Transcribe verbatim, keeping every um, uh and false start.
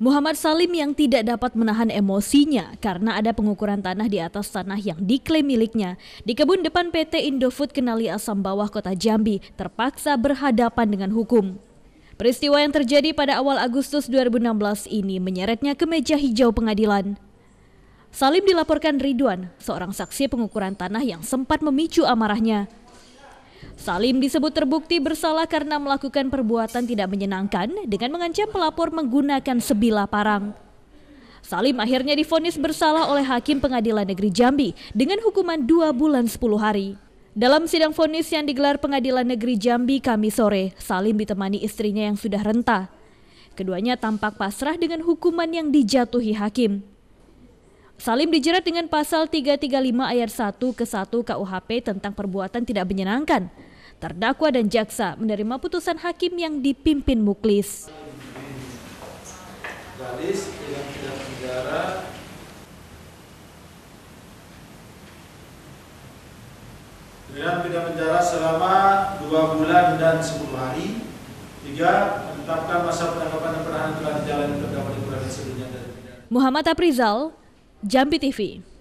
Muhammad Salim yang tidak dapat menahan emosinya karena ada pengukuran tanah di atas tanah yang diklaim miliknya di kebun depan P T Indofood Kenali Asam Bawah Kota Jambi terpaksa berhadapan dengan hukum. Peristiwa yang terjadi pada awal Agustus dua ribu enam belas ini menyeretnya ke meja hijau pengadilan. Salim dilaporkan Ridwan, seorang saksi pengukuran tanah yang sempat memicu amarahnya. Salim disebut terbukti bersalah karena melakukan perbuatan tidak menyenangkan dengan mengancam pelapor menggunakan sebilah parang. Salim akhirnya divonis bersalah oleh Hakim Pengadilan Negeri Jambi dengan hukuman dua bulan sepuluh hari. Dalam sidang vonis yang digelar Pengadilan Negeri Jambi Kamis sore, Salim ditemani istrinya yang sudah renta. Keduanya tampak pasrah dengan hukuman yang dijatuhi hakim. Salim dijerat dengan pasal tiga tiga lima ayat satu ke satu K U H P tentang perbuatan tidak menyenangkan. Terdakwa dan jaksa menerima putusan hakim yang dipimpin Muklis. Gadis yang tidak penjara dengan pidana penjara selama dua bulan dan sepuluh hari. Tiga, menetapkan masa penangkapan dan penahanan telah dijalani terdakwa di pengadilan sebelumnya. Muhammad Aprizal, Jambi T V.